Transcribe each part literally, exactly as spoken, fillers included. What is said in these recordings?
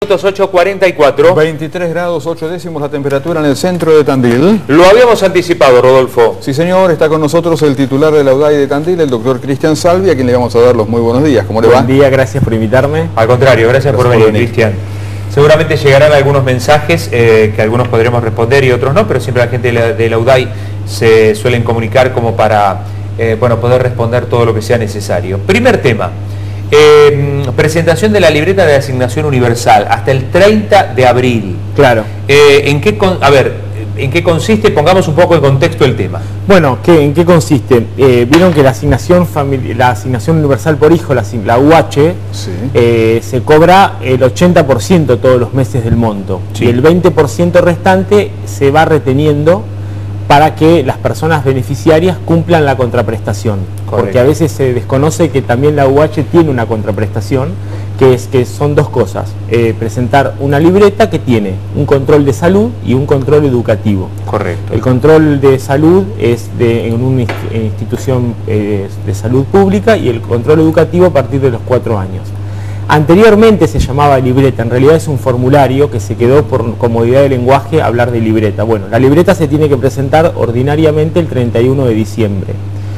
ocho cuarenta y cuatro. veintitrés grados ocho décimos la temperatura en el centro de Tandil. Lo habíamos anticipado, Rodolfo. Sí, señor, está con nosotros el titular de la U D A I de Tandil, el doctor Cristian Salvi, a quien le vamos a dar los muy buenos días. ¿Cómo le va? Buen día, gracias por invitarme. Al contrario, gracias, gracias por venir, venir. Cristian. Seguramente llegarán algunos mensajes eh, que algunos podremos responder y otros no, pero siempre la gente de la, de la U D A I se suelen comunicar como para eh, bueno, poder responder todo lo que sea necesario. Primer tema. Eh, presentación de la libreta de asignación universal hasta el treinta de abril. Claro. Eh, ¿en qué con, a ver, ¿en qué consiste? Pongamos un poco en contexto el tema. Bueno, ¿qué, ¿en qué consiste? Eh, Vieron que la asignación la asignación universal por hijo, la, la U H, sí. eh, se cobra el ochenta por ciento todos los meses del monto. Sí. Y el veinte por ciento restante se va reteniendo para que las personas beneficiarias cumplan la contraprestación. Correcto. Porque a veces se desconoce que también la U H tiene una contraprestación, que es que son dos cosas. Eh, presentar una libreta que tiene un control de salud y un control educativo. Correcto. El control de salud es de, en una institución eh, de salud pública y el control educativo a partir de los cuatro años. Anteriormente se llamaba libreta, en realidad es un formulario que se quedó por comodidad de lenguaje hablar de libreta. Bueno, la libreta se tiene que presentar ordinariamente el treinta y uno de diciembre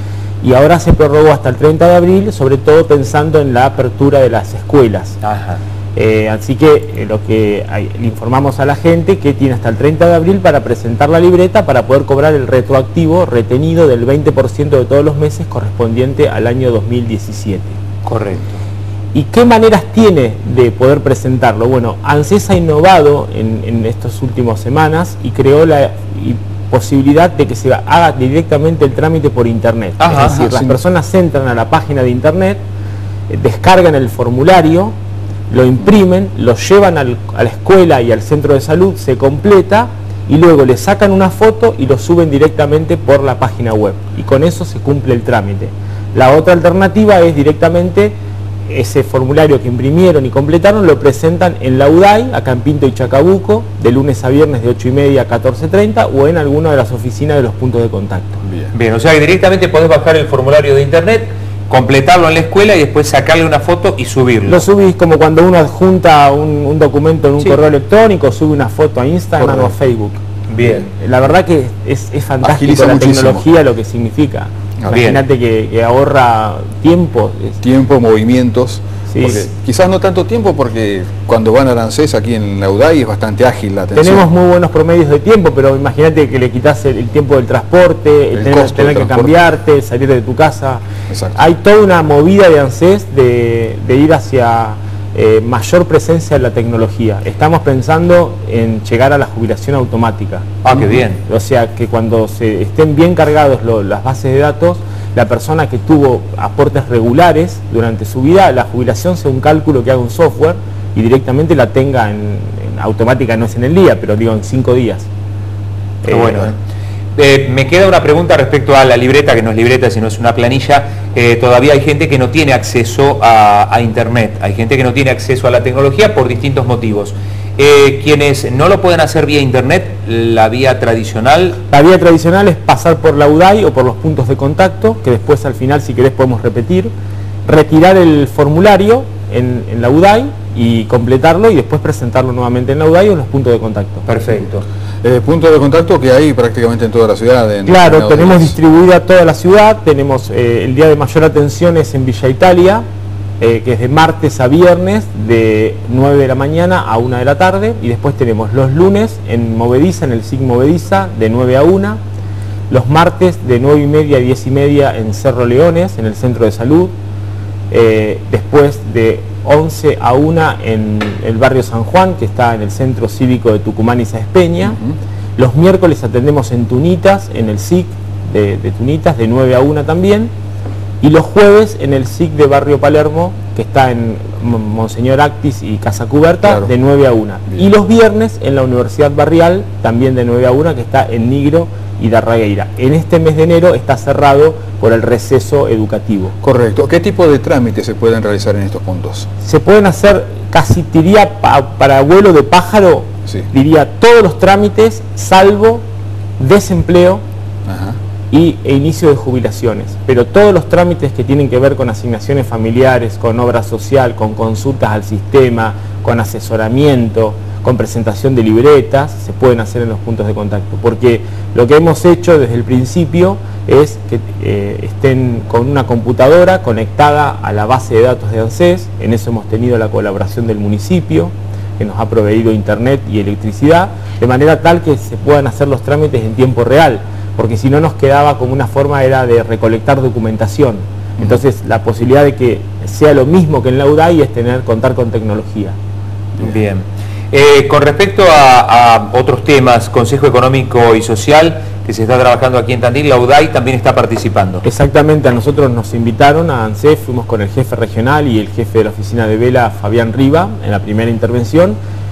y ahora se prorrogó hasta el treinta de abril, sobre todo pensando en la apertura de las escuelas. Ajá. Eh, así que eh, lo que hay, le informamos a la gente que tiene hasta el treinta de abril para presentar la libreta para poder cobrar el retroactivo retenido del veinte por ciento de todos los meses correspondiente al año dos mil diecisiete. Correcto. ¿Y qué maneras tiene de poder presentarlo? Bueno, ANSES ha innovado en, en estas últimas semanas y creó la y posibilidad de que se haga directamente el trámite por internet. Ajá, es decir, ajá, las sí. personas entran a la página de internet, eh, descargan el formulario, lo imprimen, lo llevan al, a la escuela y al centro de salud, se completa y luego le sacan una foto y lo suben directamente por la página web. Y con eso se cumple el trámite. La otra alternativa es directamente ese formulario que imprimieron y completaron, lo presentan en la U D A I, acá en Pinto y Chacabuco, de lunes a viernes de ocho y media a catorce treinta o en alguna de las oficinas de los puntos de contacto. Bien, Bien, o sea que directamente podés bajar el formulario de internet, completarlo en la escuela y después sacarle una foto y subirlo. Lo subís como cuando uno adjunta un, un documento en un sí. correo electrónico, sube una foto a Instagram Correcto. o a Facebook. Bien. La verdad que es, es fantástico Agiliza la muchísimo. tecnología, lo que significa. Imagínate que, que ahorra tiempo. Tiempo, movimientos. Sí. Quizás no tanto tiempo porque cuando van a ANSES aquí en la U D A I es bastante ágil la atención. Tenemos muy buenos promedios de tiempo, pero imagínate que le quitas el, el tiempo del transporte, el, el tener, tener que cambiarte, salir de tu casa. Exacto. Hay toda una movida de ANSES de, de ir hacia eh, mayor presencia en la tecnología. Estamos pensando en llegar a la jubilación automática. Ah, qué bien. O sea, que cuando se estén bien cargados lo, las bases de datos, la persona que tuvo aportes regulares durante su vida, la jubilación sea un cálculo que haga un software y directamente la tenga en, en automática, no es en el día, pero digo en cinco días. Qué eh, bueno, ¿eh? Eh, me queda una pregunta respecto a la libreta, que no es libreta, sino es una planilla. Eh, todavía hay gente que no tiene acceso a, a internet, hay gente que no tiene acceso a la tecnología por distintos motivos. Eh, quienes no lo pueden hacer vía internet, la vía tradicional... La vía tradicional es pasar por la U D A I o por los puntos de contacto, que después al final, si querés, podemos repetir, retirar el formulario en, en la U D A I y completarlo y después presentarlo nuevamente en la U D A I o en los puntos de contacto. Perfecto. Eh, puntos de contacto que hay prácticamente en toda la ciudad. En, claro, en tenemos distribuida toda la ciudad, tenemos eh, el día de mayor atención es en Villa Italia, eh, que es de martes a viernes de nueve de la mañana a una de la tarde, y después tenemos los lunes en Movediza, en el S I C Movediza, de nueve a una, los martes de nueve y media a diez y media en Cerro Leones, en el Centro de Salud, eh, después de once a una en el barrio San Juan, que está en el Centro Cívico de Tucumán y Sáenz Peña. Uh-huh. Los miércoles atendemos en Tunitas, en el S I C de, de Tunitas, de nueve a una también. Y los jueves en el S I C de Barrio Palermo, que está en Monseñor Actis y Casa Cubierta, claro. de nueve a una. Bien. Y los viernes en la Universidad Barrial, también de nueve a una, que está en Nigro y Darregueira. En este mes de enero está cerrado por el receso educativo. Correcto. ¿Qué tipo de trámites se pueden realizar en estos puntos? Se pueden hacer, casi diría, pa, para vuelo de pájaro, sí. diría todos los trámites, salvo desempleo Ajá. y e inicio de jubilaciones. Pero todos los trámites que tienen que ver con asignaciones familiares, con obra social, con consultas al sistema, con asesoramiento, con presentación de libretas, se pueden hacer en los puntos de contacto, porque lo que hemos hecho desde el principio es que eh, estén con una computadora conectada a la base de datos de ANSES. En eso hemos tenido la colaboración del municipio, que nos ha proveído internet y electricidad, de manera tal que se puedan hacer los trámites en tiempo real, porque si no nos quedaba como una forma era de recolectar documentación. Entonces la posibilidad de que sea lo mismo que en la U D A I es tener, contar con tecnología. Bien. Eh, con respecto a, a otros temas, Consejo Económico y Social, que se está trabajando aquí en Tandil, la U D A I también está participando. Exactamente, a nosotros nos invitaron a ANSES, fuimos con el jefe regional y el jefe de la oficina de Vela, Fabián Riva, en la primera intervención,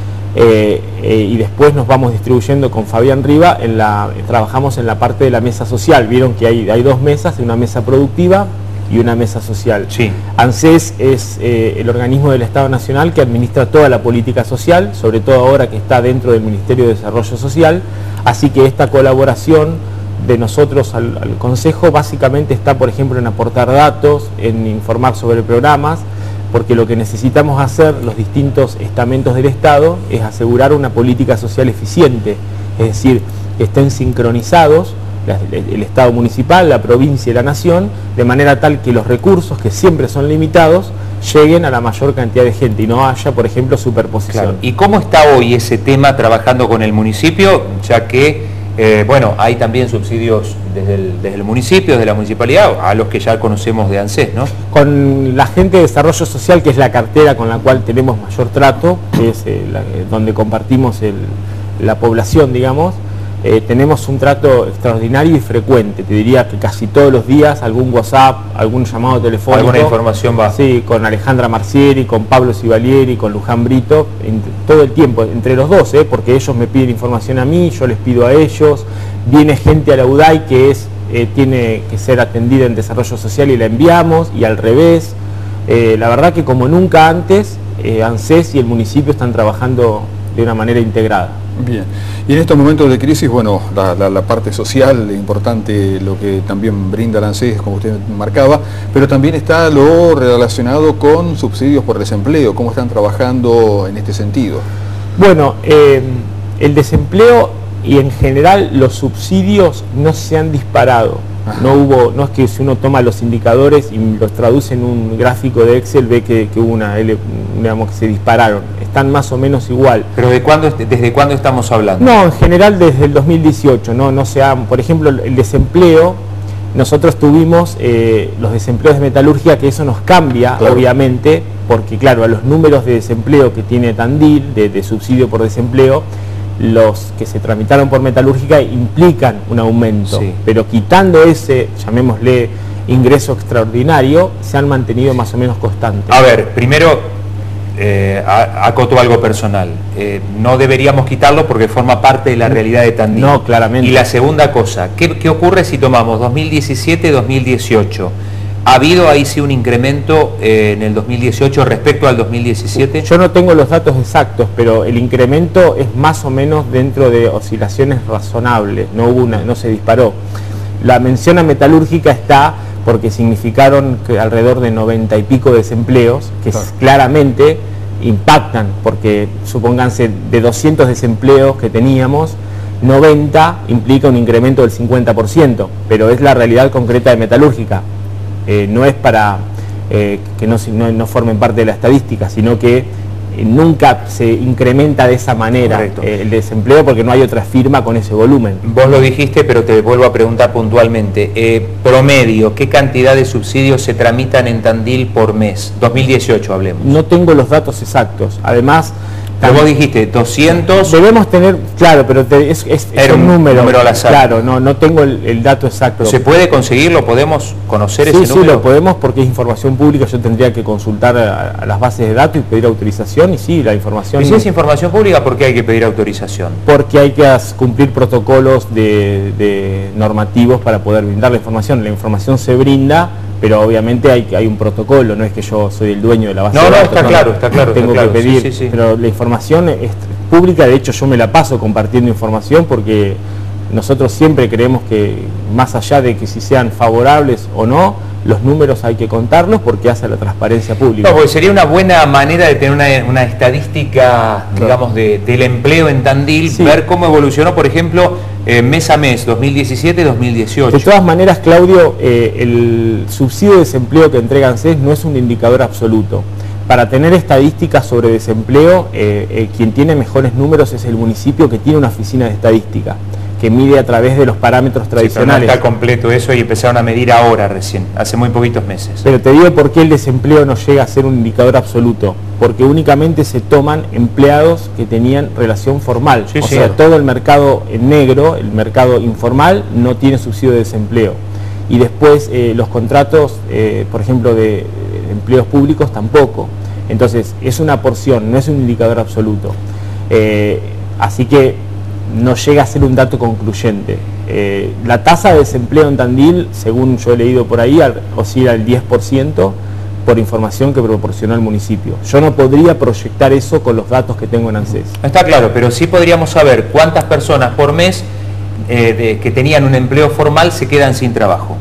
eh, eh, y después nos vamos distribuyendo con Fabián Riva, en la, trabajamos en la parte de la mesa social. Vieron que hay, hay dos mesas, una mesa productiva y una mesa social. Sí. ANSES es eh, el organismo del Estado Nacional que administra toda la política social, sobre todo ahora que está dentro del Ministerio de Desarrollo Social, así que esta colaboración de nosotros al, al Consejo básicamente está, por ejemplo, en aportar datos, en informar sobre programas, porque lo que necesitamos hacer los distintos estamentos del Estado es asegurar una política social eficiente, es decir, que estén sincronizados el Estado municipal, la provincia y la nación, de manera tal que los recursos, que siempre son limitados, lleguen a la mayor cantidad de gente y no haya, por ejemplo, superposición. Claro. ¿Y cómo está hoy ese tema trabajando con el municipio? Ya que, eh, bueno, hay también subsidios desde el, desde el municipio, desde la municipalidad, a los que ya conocemos de ANSES, ¿no? Con la gente de Desarrollo Social, que es la cartera con la cual tenemos mayor trato, que es eh, la, donde compartimos el, la población, digamos, Eh, tenemos un trato extraordinario y frecuente. Te diría que casi todos los días algún WhatsApp, algún llamado telefónico. ¿Alguna información va? Sí, con Alejandra Marcieri, con Pablo Sivalieri, con Luján Brito, en, todo el tiempo, entre los dos, ¿eh? Porque ellos me piden información a mí, yo les pido a ellos. Viene gente a la U D A I que es, eh, tiene que ser atendida en Desarrollo Social y la enviamos, y al revés. Eh, la verdad que como nunca antes, eh, ANSES y el municipio están trabajando de una manera integrada. Bien, y en estos momentos de crisis, bueno, la, la, la parte social, importante lo que también brinda la ANSES, como usted marcaba, pero también está lo relacionado con subsidios por desempleo. ¿Cómo están trabajando en este sentido? Bueno, eh, el desempleo y en general los subsidios no se han disparado. Ajá. No hubo, no es que si uno toma los indicadores y los traduce en un gráfico de Excel, ve que, que hubo una, digamos, que se dispararon. Están más o menos igual. ¿Pero de cuándo, desde cuándo estamos hablando? No, en general desde el dos mil dieciocho, no, no se ha, por ejemplo, el desempleo, nosotros tuvimos eh, los desempleos de metalurgia, que eso nos cambia, claro, obviamente, porque claro, a los números de desempleo que tiene Tandil, de, de subsidio por desempleo, los que se tramitaron por metalúrgica implican un aumento, sí, pero quitando ese, llamémosle, ingreso extraordinario, se han mantenido más o menos constantes. A ver, primero, eh, acoto algo personal, eh, no deberíamos quitarlo porque forma parte de la realidad de Tandil. No, claramente. Y la segunda cosa, ¿qué, qué ocurre si tomamos dos mil diecisiete dos mil dieciocho? ¿Ha habido ahí sí un incremento eh, en el dos mil dieciocho respecto al dos mil diecisiete? Yo no tengo los datos exactos, pero el incremento es más o menos dentro de oscilaciones razonables, no hubo una, no se disparó. La mención a metalúrgica está porque significaron que alrededor de noventa y pico desempleos, que claro, claramente impactan, porque supónganse de doscientos desempleos que teníamos, noventa implica un incremento del cincuenta por ciento, pero es la realidad concreta de metalúrgica. Eh, no es para eh, que no, no, no formen parte de la estadística, sino que eh, nunca se incrementa de esa manera eh, el desempleo, porque no hay otra firma con ese volumen. Vos lo dijiste, pero te vuelvo a preguntar puntualmente. Eh, promedio, ¿qué cantidad de subsidios se tramitan en Tandil por mes? dos mil dieciocho hablemos. No tengo los datos exactos. Además, pero vos dijiste doscientos. Debemos tener, claro, pero te, es, es, es un número, número al azar. Claro, no, no tengo el, el dato exacto. ¿Se puede conseguirlo? ¿Podemos conocer sí, ese sí, número? Sí, lo podemos porque es información pública. Yo tendría que consultar a, a las bases de datos y pedir autorización, y sí, la información... ¿Y si es información pública, por qué hay que pedir autorización? Porque hay que cumplir protocolos de, de normativos para poder brindar la información. La información se brinda, pero obviamente hay, hay un protocolo, no es que yo soy el dueño de la base no, de datos. No, está no, claro, está claro. Tengo está que claro. pedir, sí, sí, sí. Pero la información es pública, de hecho yo me la paso compartiendo información porque nosotros siempre creemos que, más allá de que si sean favorables o no, los números hay que contarlos porque hace la transparencia pública. No, porque sería una buena manera de tener una, una estadística, claro, digamos, de, del empleo en Tandil, sí, ver cómo evolucionó, por ejemplo, eh, mes a mes, dos mil diecisiete dos mil dieciocho. De todas maneras, Claudio, eh, el subsidio de desempleo que entrega ANSES no es un indicador absoluto. Para tener estadísticas sobre desempleo, eh, eh, quien tiene mejores números es el municipio que tiene una oficina de estadística, que mide a través de los parámetros tradicionales. Sí, pero no está completo eso y empezaron a medir ahora recién, hace muy poquitos meses. Pero te digo por qué el desempleo no llega a ser un indicador absoluto, porque únicamente se toman empleados que tenían relación formal, sí, o sí, sea, todo el mercado en negro, el mercado informal, no tiene subsidio de desempleo. Y después eh, los contratos, eh, por ejemplo, de, de empleos públicos tampoco. Entonces, es una porción, no es un indicador absoluto. Eh, así que no llega a ser un dato concluyente. Eh, la tasa de desempleo en Tandil, según yo he leído por ahí, oscila al diez por ciento por información que proporcionó el municipio. Yo no podría proyectar eso con los datos que tengo en ANSES. Está claro, pero sí podríamos saber cuántas personas por mes eh, de, que tenían un empleo formal se quedan sin trabajo.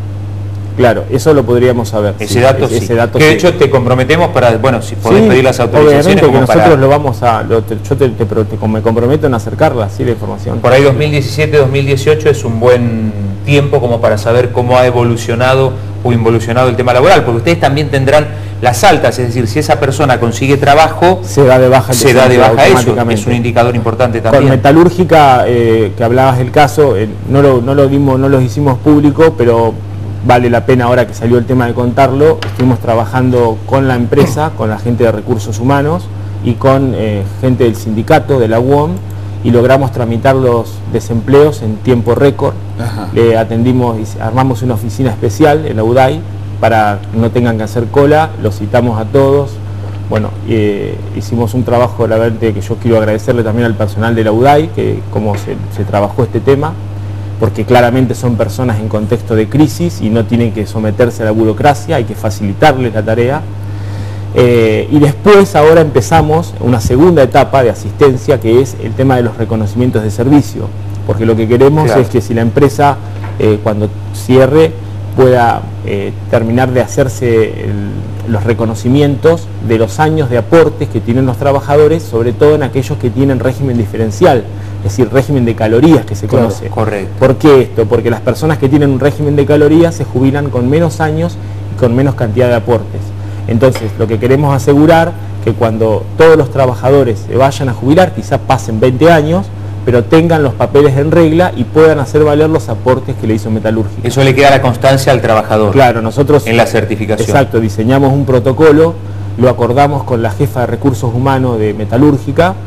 Claro, eso lo podríamos saber. Ese sí, dato ese, sí. ese dato que de sí. hecho te comprometemos para, bueno, si podés sí, pedir las autorizaciones. Obviamente que como nosotros para... lo vamos a, lo, te, yo te, te, te, me comprometo en acercarla, sí, la información. Por ahí dos mil diecisiete dos mil dieciocho es un buen tiempo como para saber cómo ha evolucionado o involucionado el tema laboral, porque ustedes también tendrán las altas, es decir, si esa persona consigue trabajo, se da de baja, se da de baja eso, que es un indicador importante también. Con Metalúrgica, eh, que hablabas del caso, eh, no, lo, no, lo dimos, no lo hicimos público, pero vale la pena ahora que salió el tema de contarlo. Estuvimos trabajando con la empresa, con la gente de recursos humanos y con eh, gente del sindicato, de la U O M, y logramos tramitar los desempleos en tiempo récord. Le atendimos, armamos una oficina especial en la U D A I para que no tengan que hacer cola, los citamos a todos. Bueno, eh, hicimos un trabajo, la verdad, que yo quiero agradecerle también al personal de la U D A I, que cómo se, se trabajó este tema, porque claramente son personas en contexto de crisis y no tienen que someterse a la burocracia, hay que facilitarles la tarea. Eh, y después ahora empezamos una segunda etapa de asistencia, que es el tema de los reconocimientos de servicio, porque lo que queremos claro. es que si la empresa eh, cuando cierre pueda eh, terminar de hacerse el, los reconocimientos de los años de aportes que tienen los trabajadores, sobre todo en aquellos que tienen régimen diferencial, es decir, régimen de calorías que se claro, conoce. Correcto. ¿Por qué esto? Porque las personas que tienen un régimen de calorías se jubilan con menos años y con menos cantidad de aportes. Entonces, lo que queremos asegurar que cuando todos los trabajadores se vayan a jubilar, quizás pasen veinte años, pero tengan los papeles en regla y puedan hacer valer los aportes que le hizo Metalúrgica. Eso le queda la constancia al trabajador. Claro, nosotros... En la certificación. Exacto, diseñamos un protocolo, lo acordamos con la jefa de recursos humanos de Metalúrgica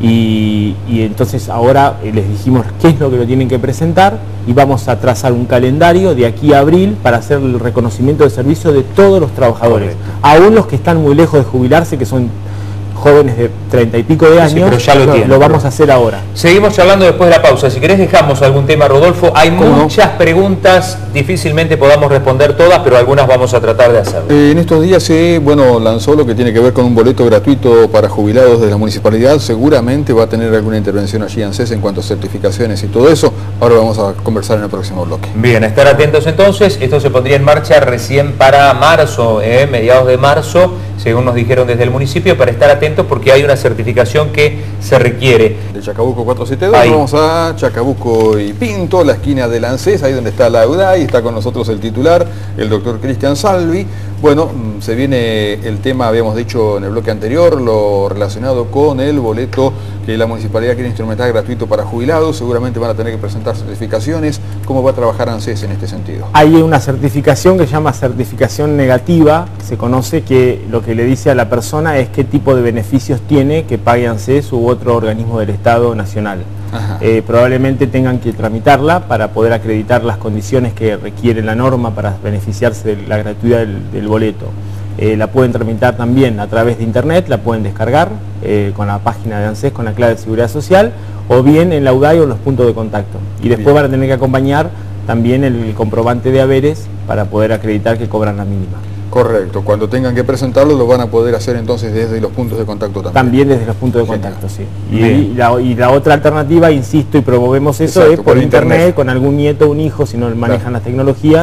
y, y entonces ahora les dijimos qué es lo que lo tienen que presentar y vamos a trazar un calendario de aquí a abril para hacer el reconocimiento de servicio de todos los trabajadores. Correcto. Aún los que están muy lejos de jubilarse, que son jóvenes de treinta y pico de años, sí, pero ya lo, lo, lo vamos a hacer ahora. Seguimos charlando después de la pausa. Si querés dejamos algún tema, Rodolfo. Hay muchas no? preguntas, difícilmente podamos responder todas, pero algunas vamos a tratar de hacerlo. Eh, en estos días se bueno, lanzó lo que tiene que ver con un boleto gratuito para jubilados de la municipalidad. Seguramente va a tener alguna intervención allí ANSES en cuanto a certificaciones y todo eso. Ahora vamos a conversar en el próximo bloque. Bien, estar atentos entonces. Esto se pondría en marcha recién para marzo, eh, mediados de marzo, según nos dijeron desde el municipio, para estar atentos porque hay una certificación que se requiere. De Chacabuco cuatrocientos setenta y dos, ahí. Vamos a Chacabuco y Pinto, la esquina del ANSES, ahí donde está la U D A I, está con nosotros el titular, el doctor Cristian Salvi. Bueno, se viene el tema, habíamos dicho en el bloque anterior, lo relacionado con el boleto que la municipalidad quiere instrumentar gratuito para jubilados. Seguramente van a tener que presentar certificaciones. ¿Cómo va a trabajar ANSES en este sentido? Hay una certificación que se llama certificación negativa, se conoce, que lo que le dice a la persona es qué tipo de beneficios tiene que pague ANSES u otro organismo del Estado nacional. Eh, probablemente tengan que tramitarla para poder acreditar las condiciones que requiere la norma para beneficiarse de la gratuidad del, del boleto. Eh, la pueden tramitar también a través de internet, la pueden descargar eh, con la página de ANSES con la clave de seguridad social, o bien en la U D A I o en los puntos de contacto. Y después bien. van a tener que acompañar también el comprobante de haberes para poder acreditar que cobran la mínima. Correcto, cuando tengan que presentarlo lo van a poder hacer entonces desde los puntos de contacto también. También desde los puntos de contacto, sí. Y, y, la, y la otra alternativa, insisto y promovemos eso, Exacto, es por, por internet, internet, con algún nieto o un hijo, si no manejan claro. las tecnologías,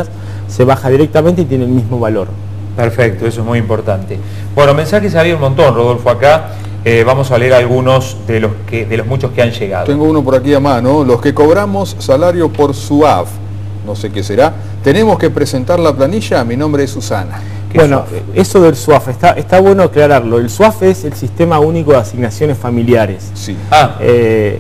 se baja directamente y tiene el mismo valor. Perfecto, eso es muy importante. Bueno, mensajes había un montón, Rodolfo, acá. Eh, vamos a leer algunos de los, que, de los muchos que han llegado. Tengo uno por aquí a mano. Los que cobramos salario por SUAF, no sé qué será, tenemos que presentar la planilla. Mi nombre es Susana. Bueno, eso del SUAF, está, está bueno aclararlo. El SUAF es el Sistema Único de Asignaciones Familiares. Sí. Ah. Eh,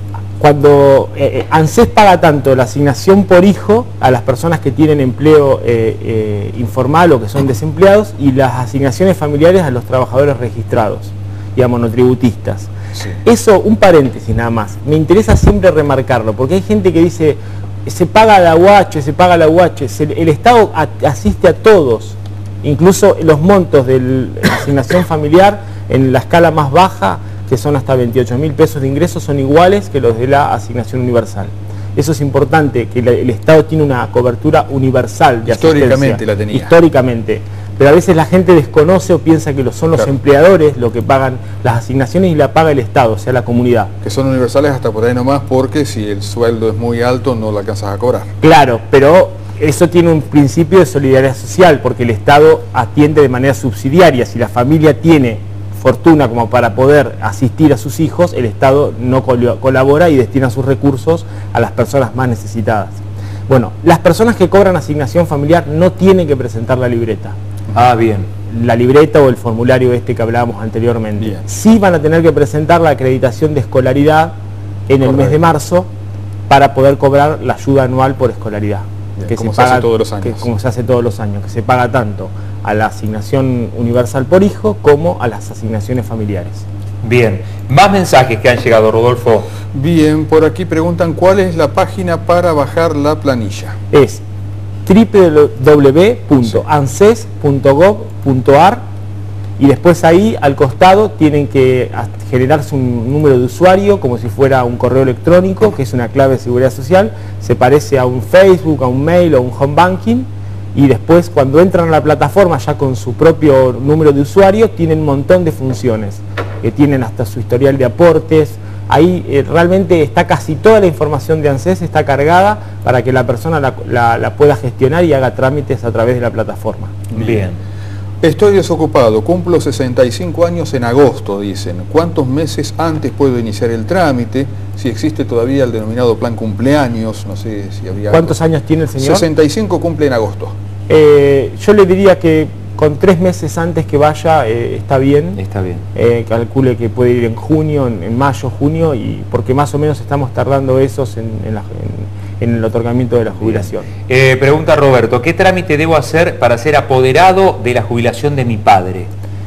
cuando eh, ANSES paga tanto la asignación por hijo a las personas que tienen empleo eh, eh, informal o que son desempleados, y las asignaciones familiares a los trabajadores registrados, digamos, monotributistas. Sí. Eso, un paréntesis nada más, me interesa siempre remarcarlo, porque hay gente que dice, se paga la U H, se paga la U H, se, el Estado a, asiste a todos, incluso los montos de la asignación familiar en la escala más baja, que son hasta veintiocho mil pesos de ingresos, son iguales que los de la asignación universal. Eso es importante, que la, el Estado tiene una cobertura universal de Históricamente la tenía. Históricamente. Pero a veces la gente desconoce o piensa que son los claro. empleadores los que pagan las asignaciones y la paga el Estado, o sea, la comunidad. Que son universales hasta por ahí nomás, porque si el sueldo es muy alto no lo alcanzas a cobrar. Claro, pero eso tiene un principio de solidaridad social, porque el Estado atiende de manera subsidiaria. Si la familia tiene fortuna como para poder asistir a sus hijos, el Estado no col colabora y destina sus recursos a las personas más necesitadas. Bueno, las personas que cobran asignación familiar no tienen que presentar la libreta. Ah, bien. La libreta o el formulario este que hablábamos anteriormente. Bien. Sí van a tener que presentar la acreditación de escolaridad en el Correcto. mes de marzo para poder cobrar la ayuda anual por escolaridad. Bien, que como se, se paga, hace todos los años. que, como se hace todos los años, que se paga tanto a la asignación universal por hijo como a las asignaciones familiares. Bien. Más mensajes que han llegado, Rodolfo. Bien, por aquí preguntan cuál es la página para bajar la planilla. Es w w w punto anses punto gov punto ar y después ahí al costado tienen que generarse un número de usuario como si fuera un correo electrónico, que es una clave de seguridad social, se parece a un Facebook, a un mail o un home banking, y después cuando entran a la plataforma ya con su propio número de usuario tienen un montón de funciones, que tienen hasta su historial de aportes. Ahí eh, realmente está casi toda la información de ANSES, está cargada para que la persona la, la, la pueda gestionar y haga trámites a través de la plataforma. Bien. Estoy desocupado, cumplo sesenta y cinco años en agosto, dicen. ¿Cuántos meses antes puedo iniciar el trámite? Si existe todavía el denominado plan cumpleaños, no sé si había... ¿Cuántos años tiene el señor? sesenta y cinco, cumple en agosto. Eh, yo le diría que con tres meses antes que vaya eh, está bien. Está bien. Eh, calcule que puede ir en junio, en, en mayo, junio, y porque más o menos estamos tardando esos en, en, la, en, en el otorgamiento de la jubilación. Eh, pregunta Roberto, ¿qué trámite debo hacer para ser apoderado de la jubilación de mi padre?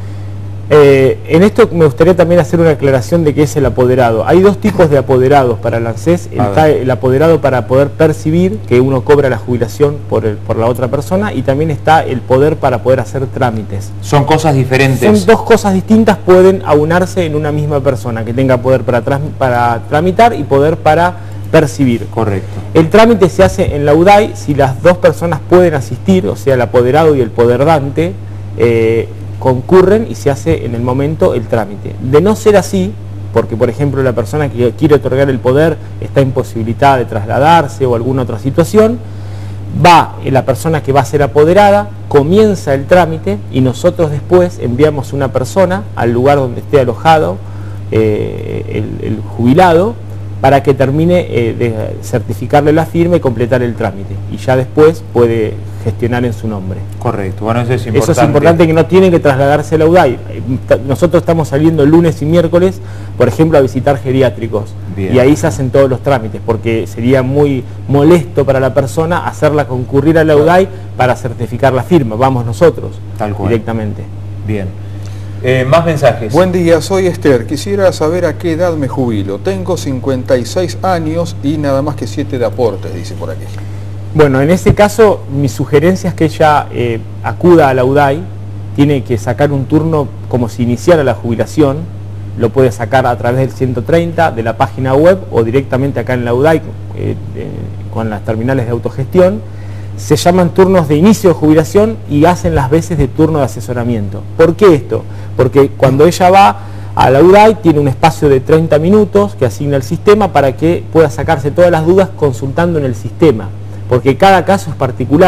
Eh, en esto me gustaría también hacer una aclaración de qué es el apoderado. Hay dos tipos de apoderados para el ANSES. Está el apoderado para poder percibir que uno cobra la jubilación por, el, por la otra persona, y también está el poder para poder hacer trámites. Son cosas diferentes. Son dos cosas distintas, pueden aunarse en una misma persona, que tenga poder para, para tramitar y poder para percibir. Correcto. El trámite se hace en la U D A I si las dos personas pueden asistir, o sea, el apoderado y el poderdante, eh, concurren y se hace en el momento el trámite. De no ser así, porque por ejemplo la persona que quiere otorgar el poder está imposibilitada de trasladarse o alguna otra situación, va la persona que va a ser apoderada, comienza el trámite y nosotros después enviamos una persona al lugar donde esté alojado eh, el, el jubilado, para que termine eh, de certificarle la firma y completar el trámite, y ya después puede gestionar en su nombre. Correcto, bueno, eso es importante. Eso es importante, que no tienen que trasladarse a la U D A I. Nosotros estamos saliendo lunes y miércoles, por ejemplo, a visitar geriátricos. Bien. Y ahí se hacen todos los trámites, porque sería muy molesto para la persona hacerla concurrir a la U D A I para certificar la firma. Vamos nosotros, tal cual, directamente. Bien. Eh, más mensajes. Buen día, soy Esther. Quisiera saber a qué edad me jubilo. Tengo cincuenta y seis años y nada más que siete de aportes, dice por aquí. Bueno, en ese caso, mi sugerencia es que ella eh, acuda a la U D A I, tiene que sacar un turno como si iniciara la jubilación, lo puede sacar a través del ciento treinta, de la página web o directamente acá en la U D A I, eh, eh, con las terminales de autogestión. Se llaman turnos de inicio de jubilación y hacen las veces de turno de asesoramiento. ¿Por qué esto? Porque cuando ella va a la U D A I tiene un espacio de treinta minutos que asigna el sistema para que pueda sacarse todas las dudas consultando en el sistema, porque cada caso es particular.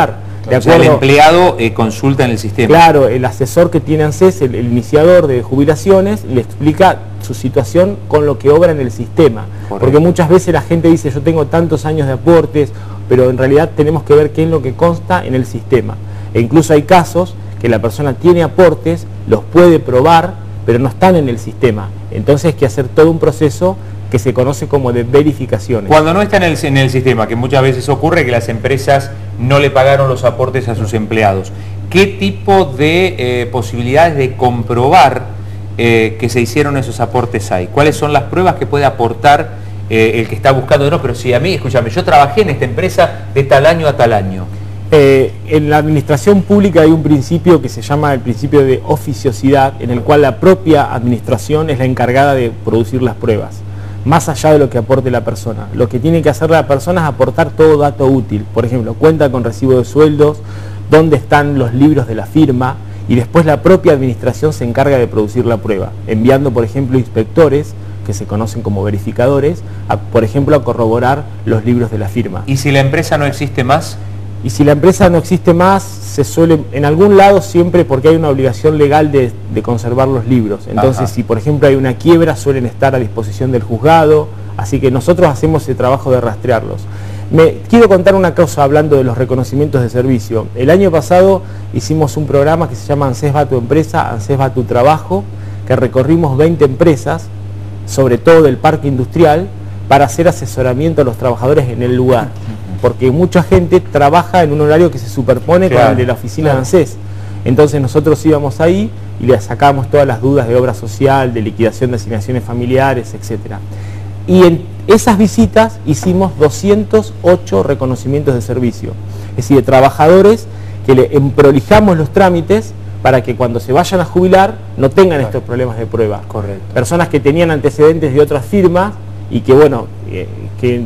De acuerdo, o sea, el empleado eh, consulta en el sistema. Claro, el asesor que tiene ANSES, el, el iniciador de jubilaciones, le explica su situación con lo que obra en el sistema. Correcto. Porque muchas veces la gente dice, yo tengo tantos años de aportes, pero en realidad tenemos que ver qué es lo que consta en el sistema. E incluso hay casos que la persona tiene aportes, los puede probar, pero no están en el sistema. Entonces hay que hacer todo un proceso que se conoce como de verificaciones. Cuando no está en el, en el sistema, que muchas veces ocurre que las empresas no le pagaron los aportes a sus empleados, ¿qué tipo de eh, posibilidades de comprobar eh, que se hicieron esos aportes hay? ¿Cuáles son las pruebas que puede aportar eh, el que está buscando? No, pero si a mí, escúchame, yo trabajé en esta empresa de tal año a tal año. Eh, en la administración pública hay un principio que se llama el principio de oficiosidad, en el cual la propia administración es la encargada de producir las pruebas, más allá de lo que aporte la persona. Lo que tiene que hacer la persona es aportar todo dato útil, por ejemplo, cuenta con recibo de sueldos, dónde están los libros de la firma, y después la propia administración se encarga de producir la prueba, enviando, por ejemplo, inspectores, que se conocen como verificadores, a, por ejemplo, a corroborar los libros de la firma. ¿Y si la empresa no existe más? Y si la empresa no existe más, se suele, en algún lado siempre, porque hay una obligación legal de, de conservar los libros. Entonces, Ajá. si por ejemplo hay una quiebra, suelen estar a disposición del juzgado, así que nosotros hacemos ese trabajo de rastrearlos. Me quiero contar una cosa hablando de los reconocimientos de servicio. El año pasado hicimos un programa que se llama ANSES va a tu empresa, ANSES va a tu trabajo, que recorrimos veinte empresas, sobre todo del parque industrial, para hacer asesoramiento a los trabajadores en el lugar. Porque mucha gente trabaja en un horario que se superpone claro, con el de la oficina claro. de ANSES. Entonces nosotros íbamos ahí y le sacábamos todas las dudas de obra social, de liquidación de asignaciones familiares, etcétera. Y en esas visitas hicimos doscientos ocho reconocimientos de servicio. Es decir, de trabajadores que le emprolijamos los trámites para que cuando se vayan a jubilar no tengan claro. estos problemas de prueba. Correcto. Personas que tenían antecedentes de otras firmas y que, bueno, eh, que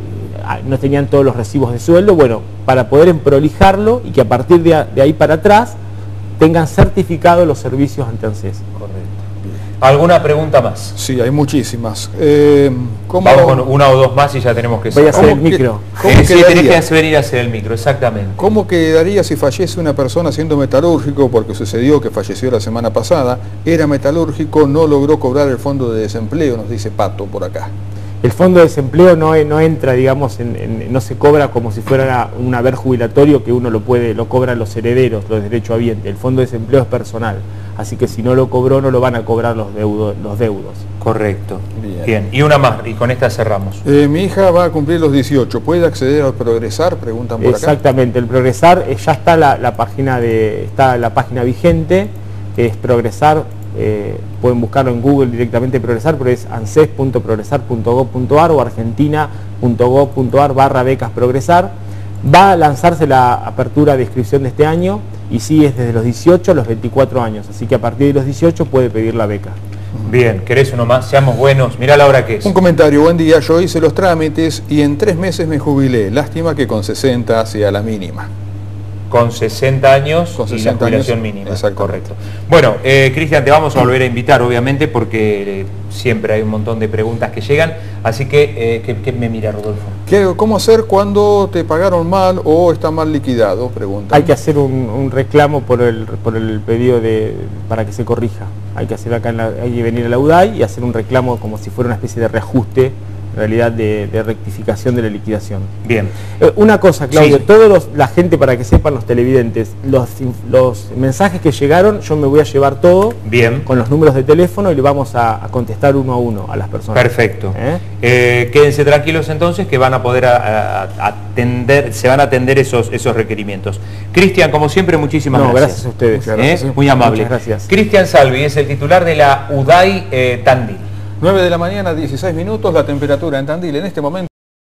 no tenían todos los recibos de sueldo, bueno, para poder emprolijarlo y que a partir de, de ahí para atrás tengan certificados los servicios ante ANSES. Correcto. ¿Alguna pregunta más? Sí, hay muchísimas. Eh, ¿cómo... Vamos con una o dos más y ya tenemos que... Voy a hacer el micro. ¿Cómo eh, sí, tenés que venir a hacer el micro, exactamente. ¿Cómo quedaría si fallece una persona siendo metalúrgico? Porque sucedió que falleció la semana pasada, era metalúrgico, no logró cobrar el fondo de desempleo, nos dice Pato por acá. El fondo de desempleo no, no entra, digamos, en, en, no se cobra como si fuera un haber jubilatorio que uno lo puede, lo cobran los herederos, los derechohabientes. El fondo de desempleo es personal, así que si no lo cobró no lo van a cobrar los, deudo, los deudos. Correcto. Bien. Bien. Y una más, y con esta cerramos. Eh, mi hija va a cumplir los dieciocho, ¿puede acceder al Progresar? Preguntan por acá. Exactamente, el Progresar, eh, ya está la, la página de, está la página vigente, que es Progresar. Eh, pueden buscarlo en Google directamente Progresar, pero es anses punto progresar punto gob punto ar o argentina punto gob punto ar barra becas Progresar. Va a lanzarse la apertura de inscripción de este año y sí es desde los dieciocho a los veinticuatro años, así que a partir de los dieciocho puede pedir la beca. Bien, ¿querés uno más? Seamos buenos. Mirá la hora que es. Un comentario, buen día, yo hice los trámites y en tres meses me jubilé, lástima que con sesenta sea la mínima. Con sesenta años con y la jubilación años, mínima. Correcto. Bueno, eh, Cristian, te vamos a volver a invitar, obviamente, porque eh, siempre hay un montón de preguntas que llegan. Así que, eh, ¿qué, qué me mira, Rodolfo? ¿Qué, ¿Cómo hacer cuando te pagaron mal o está mal liquidado? Pregunta. Hay que hacer un, un reclamo por el, por el pedido de, para que se corrija. Hay que hacer acá, en la, hay que venir a la U D A I y hacer un reclamo como si fuera una especie de reajuste, en realidad de, de rectificación de la liquidación. Bien. Eh, una cosa, Claudio, sí. todos los, la gente, para que sepan los televidentes, los, los mensajes que llegaron, yo me voy a llevar todo. Bien. Con los números de teléfono y le vamos a, a contestar uno a uno a las personas. Perfecto. ¿Eh? Eh, quédense tranquilos entonces que van a poder a, a atender, se van a atender esos, esos requerimientos. Cristian, como siempre, muchísimas no, gracias. gracias a ustedes. Gracias. ¿Eh? Muy amable. Muchas gracias. Cristian Salvi es el titular de la U D A I eh, Tandil. nueve de la mañana, dieciséis minutos, la temperatura en Tandil en este momento.